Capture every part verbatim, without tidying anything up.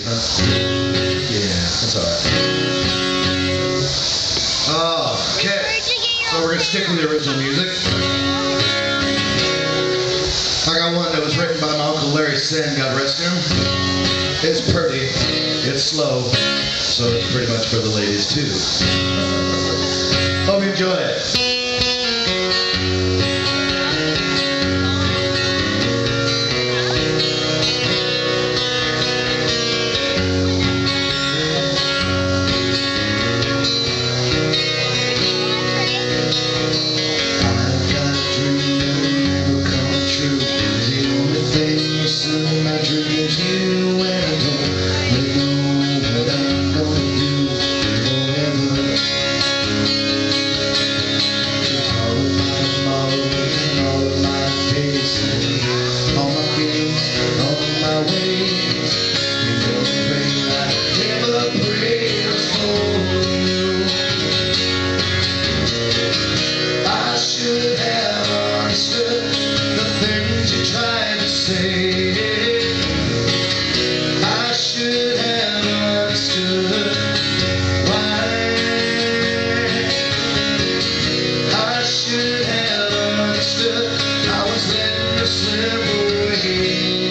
huh? Yeah, that's alright. Okay, so we're gonna stick with the original music. I got one that was written by my Uncle Larry Senn, God rest him. It's pretty, it's slow, so it's pretty much for the ladies too. Hope you enjoy it.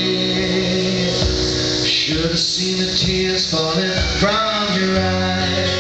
Should have seen the tears falling from your eyes.